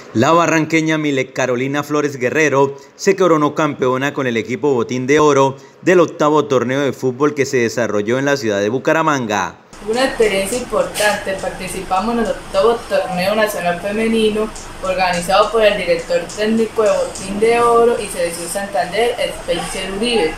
La barranqueña Milek Carolina Flores Guerrero se coronó campeona con el equipo Botín de Oro del octavo torneo de fútbol que se desarrolló en la ciudad de Bucaramanga. Una experiencia importante, participamos en el octavo torneo nacional femenino organizado por el director técnico de Botín de Oro y Selección Santander, Spencer Uribe.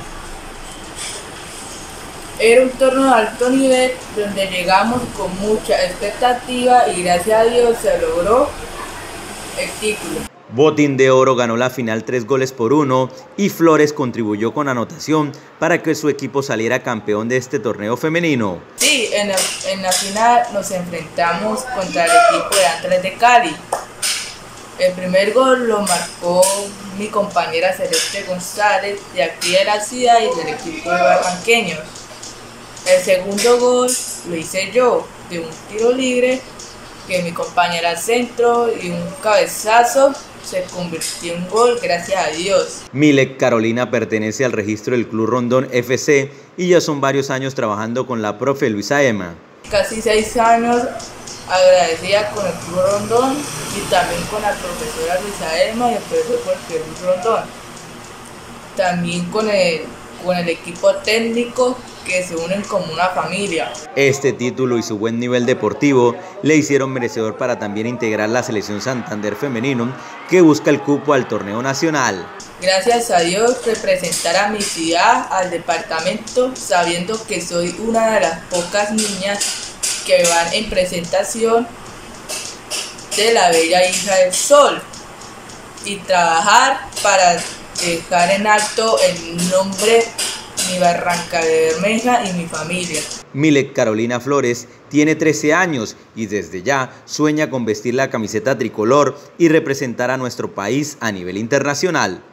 Era un torneo de alto nivel donde llegamos con mucha expectativa y gracias a Dios se logró el título. Botín de Oro ganó la final 3-1 y Flores contribuyó con anotación para que su equipo saliera campeón de este torneo femenino. Sí, en la final nos enfrentamos contra el equipo de Antres de Cali. El primer gol lo marcó mi compañera Celeste González de aquí de la ciudad y del equipo de barranqueños. El segundo gol lo hice yo de un tiro libre que mi compañera centro y un cabezazo se convirtió en gol, gracias a Dios. Milek Carolina pertenece al registro del Club Rondón FC y ya son varios años trabajando con la profe Luisa Emma. Casi 6 años agradecida con el Club Rondón y también con la profesora Luisa Emma y el profesor Club Rondón. También con el equipo técnico que se unen como una familia. Este título y su buen nivel deportivo le hicieron merecedor para también integrar la Selección Santander femenino que busca el cupo al torneo nacional. Gracias a Dios representar a mi ciudad, al departamento, sabiendo que soy una de las pocas niñas que van en presentación de la bella hija del sol y trabajar para dejar en alto el nombre mi Barranca de Bermeja y mi familia. Milek Carolina Flores tiene 13 años y desde ya sueña con vestir la camiseta tricolor y representar a nuestro país a nivel internacional.